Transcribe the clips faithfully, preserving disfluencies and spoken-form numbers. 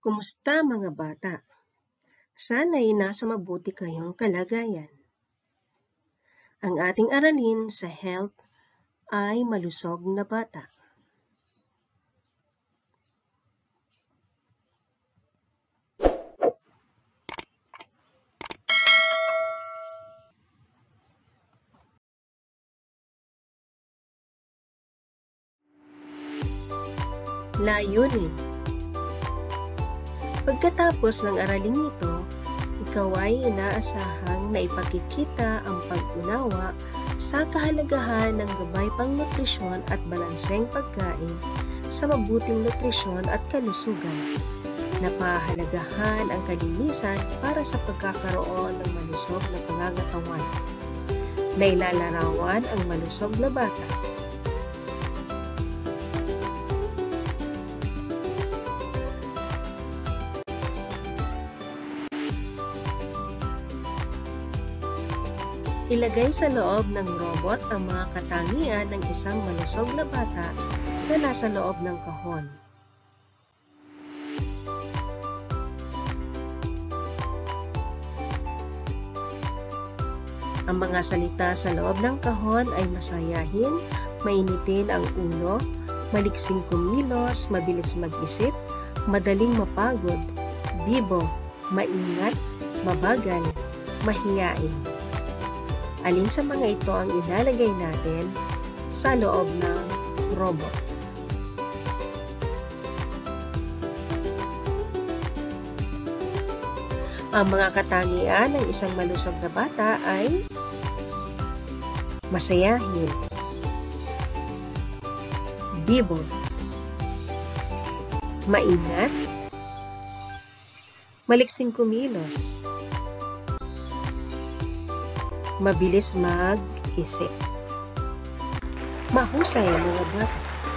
Kumusta mga bata? Sana'y nasa mabuti kayong kalagayan. Ang ating aralin sa health ay malusog na bata. Layunin. Pagkatapos ng araling ito, ikaw ay inaasahang na ipakikita ang pag-unawa sa kahalagahan ng gabay pang nutrisyon at balanseng pagkain sa mabuting nutrisyon at kalusugan. Napahalagahan ang kalinisan para sa pagkakaroon ng malusog na pangangatawan. Nailalarawan ang malusog na bata. Ilagay sa loob ng robot ang mga katangian ng isang malusog na bata na nasa loob ng kahon. Ang mga salita sa loob ng kahon ay masayahin, mainitin ang ulo, maliksing kumilos, mabilis mag-isip, madaling mapagod, bibo, maingat, mabagal, mahiyain. Alin sa mga ito ang ilalagay natin sa loob ng robot? Ang mga katangian ng isang malusog na bata ay masayahin, bibo, maingat, maliksing kumilos, mabilis mag-isip. Mahusay mga bata.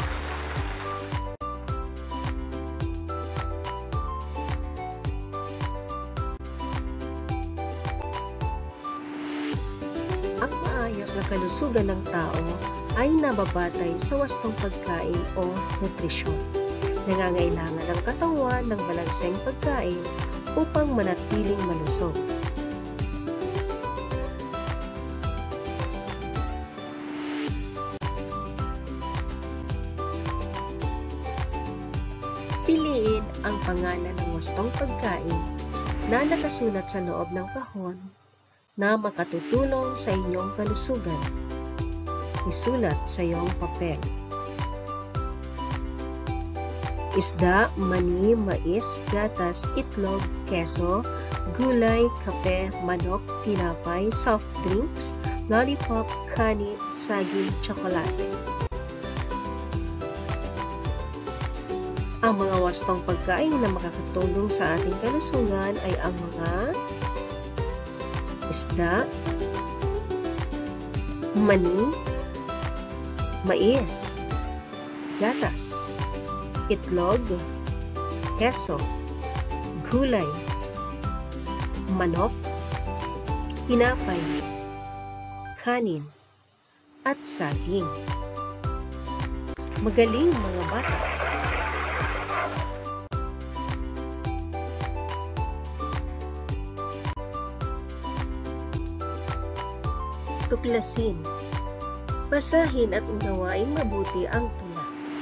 Ang maayos na kalusugan ng tao ay nababatay sa wastong pagkain o nutrisyon. Nangangailangan ang katawan ng balanseng pagkain upang manatiling malusog. Piliin ang pangalan ng wastong pagkain na nakasulat sa loob ng kahon na makatutulong sa inyong kalusugan. Isulat sa iyong papel. Isda, mani, mais, gatas, itlog, keso, gulay, kape, manok, tinapay, soft drinks, lollipop, kanin, saging, tsokolate. Ang mga wastong pagkain na makakatulong sa ating kalusugan ay ang mga isda, mani, mais, gatas, itlog, keso, gulay, manok, tinapay, kanin, at saging. Magaling mga bata! Tuklasin. Basahin at unawain mabuti ang tula.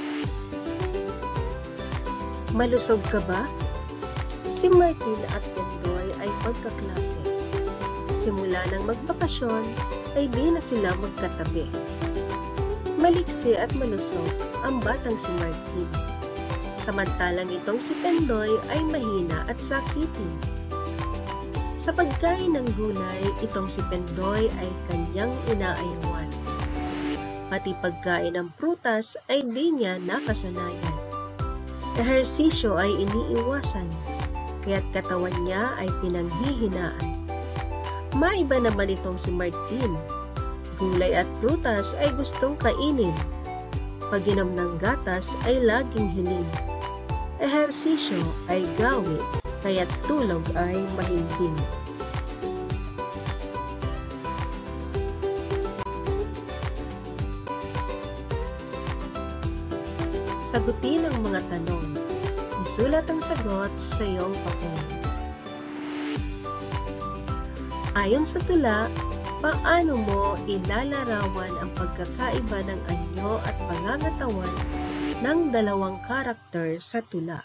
Malusog ka ba? Si Martin at Pendoy ay magkaklase. Simula ng magbakasyon ay di na sila magkatabi. Maliksi at malusog ang batang si Martin. Samantalang itong si Pendoy ay mahina at sakitin. Sa pagkain ng gulay, itong si Pendoy ay kanyang inaayawan. Pati pagkain ng prutas ay di niya nakasanayan. Ehersisyo ay iniiwasan, kaya't katawan niya ay pinanghihinaan. Maiba naman itong si Martin. Gulay at prutas ay gustong kainin. Pag-inom ng gatas ay laging hiling. Ehersisyo ay gawi, kaya't tulog ay mahimbing. Sagutin ang mga tanong. Isulat ang sagot sa iyong papel. Ayon sa tula, paano mo ilalarawan ang pagkakaiba ng anyo at pangangatawan ng dalawang karakter sa tula?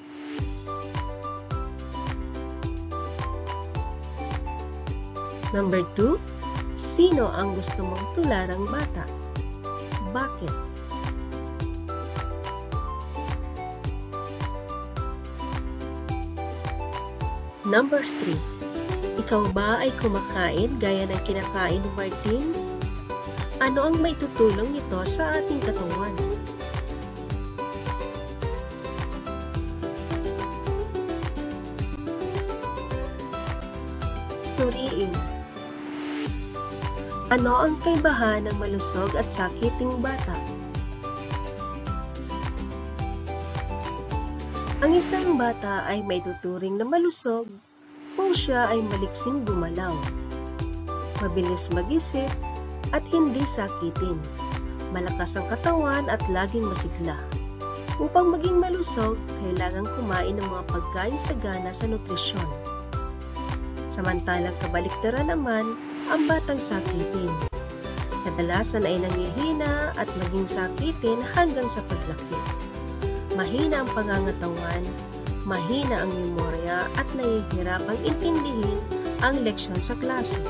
Number two, sino ang gusto mong tularang bata? Bakit? Number three, ikaw ba ay kumakain gaya ng kinakain ni Martin? Ano ang maitutulong nito sa ating katawan? Suriin. Ano ang kaibahan ng malusog at sakiting bata? Ang isang bata ay may tuturing na malusog kung siya ay maliksing gumalaw, mabilis mag-isip at hindi sakitin, malakas ang katawan at laging masigla. Upang maging malusog, kailangan kumain ng mga pagkain sagana sa nutrisyon. Samantalang kabaliktaran naman ang batang sakitin. Kadalasan ay nangihina at maging sakitin hanggang sa paglaki. Mahina ang pangangatawan, mahina ang memorya at nahihirapang intindihin ang leksyon sa klase.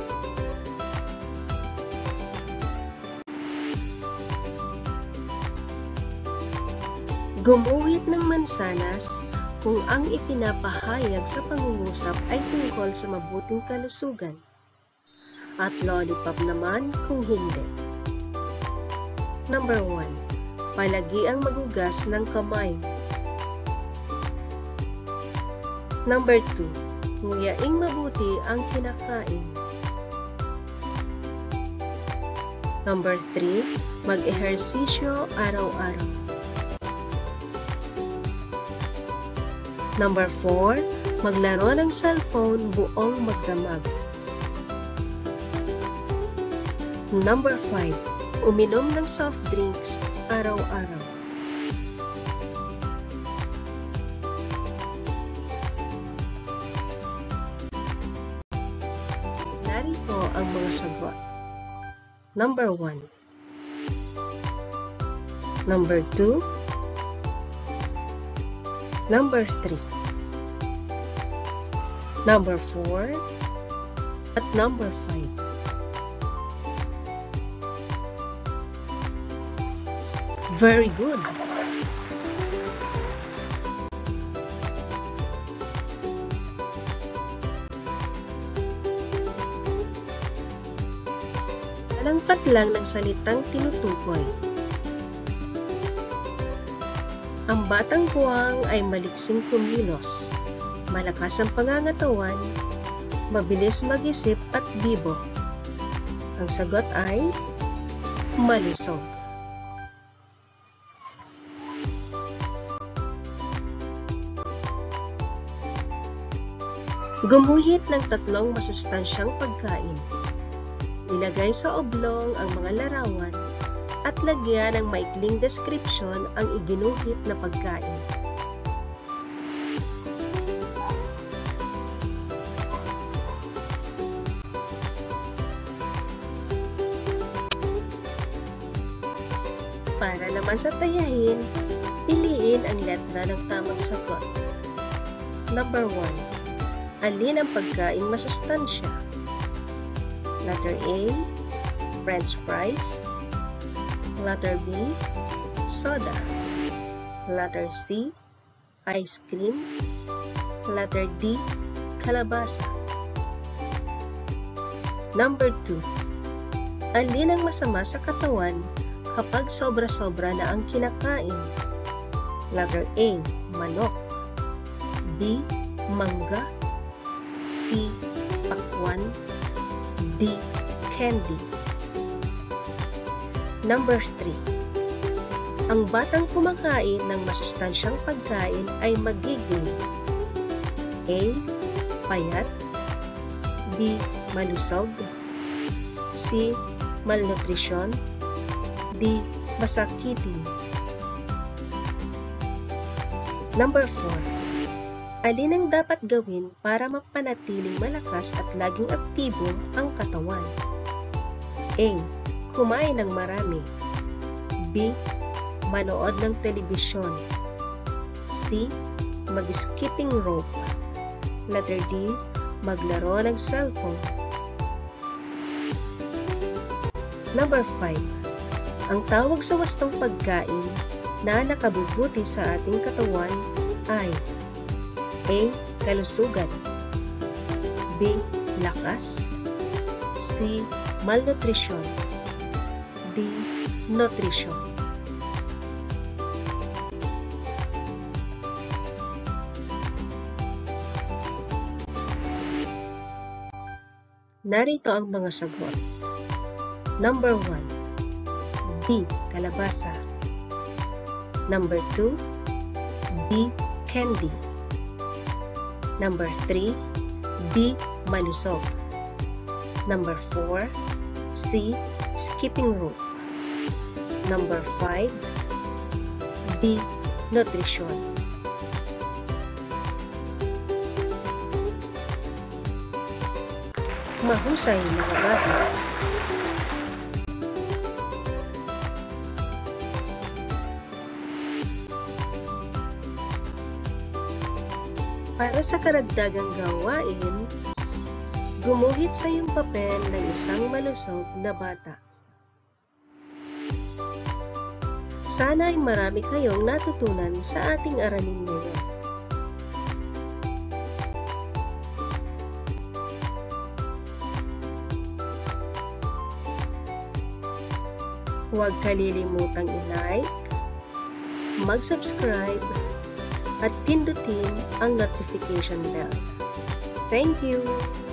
Gumuhit ng mansanas kung ang ipinapahayag sa pangungusap ay tungkol sa mabuting kalusugan, at lollipop naman kung hindi. Number one. Palagi ang magugas ng kamay. Number two. Nguyaing mabuti ang kinakain. Number three. Mag-ehersisyo araw-araw. Number four. Maglaro ng cellphone buong magdamag. Number five. Uminom ng soft drinks araw-araw. Narito ang mga sagot. Number one. Number two. Number three. Number four. At number five. Very good. Alangkat lang ng salitang tinutukoy. Ang batang puwang ay maliksing kumilos, malakas ang pangangatawan, mabilis mag-isip at bibo. Ang sagot ay malusog. Gumuhit ng tatlong masustansyang pagkain. Ilagay sa oblong ang mga larawan at lagyan ng maikling deskripsyon ang iginuhit na pagkain. Para naman sa tayahin, piliin ang letra ng tamang sagot. Number one. Alin ang pagkaing masustansya? Letter A, French fries. Letter B, soda. Letter C, ice cream. Letter D, kalabasa. Number two. Alin ang masama sa katawan kapag sobra-sobra na ang kinakain? Letter A, manok. B, mangga. C, pakwan. D, candy. Number three. Ang batang kumakain ng masustansyang pagkain ay magiging A, payat. B, malusog. C, malnutrisyon. D, masakitin. Number four. Alin ang dapat gawin para mapanatiling malakas at laging aktibo ang katawan? A. Kumain ng marami. B. Manood ng telebisyon. C. Mag-skipping rope. Letter D. Maglaro ng cellphone. Number five. Ang tawag sa wastong pagkain na nakabubuti sa ating katawan ay A. Kalusugan. B. Lakas. C. Malnutrition. D. Nutrition. Narito ang mga sagot. Number one. D. Kalabasa. Number two. B. Candy. Number three. B. Malusog. Number four. C. Skipping rope. Number five. D. Nutrition. Mahusay mga bata. Para sa karagdagang gawain, gumuhit sa iyong papel ng isang malusog na bata. Sana ay marami kayong natutunan sa ating aralin ngayon. Huwag kalilimutang i-like, mag-subscribe, at pindutin ang notification bell. Thank you!